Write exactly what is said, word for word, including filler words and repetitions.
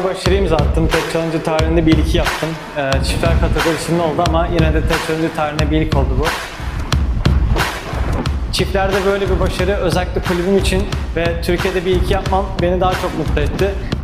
başarı imza attım. Tek challenger tarihinde bir iki yaptım. Ee, çiftler kategorisinde oldu ama yine de tek challenger tarihinde bir ilk oldu bu. Çiftlerde böyle bir başarı özellikle kulübüm için ve Türkiye'de bir iki yapmam beni daha çok mutlu etti.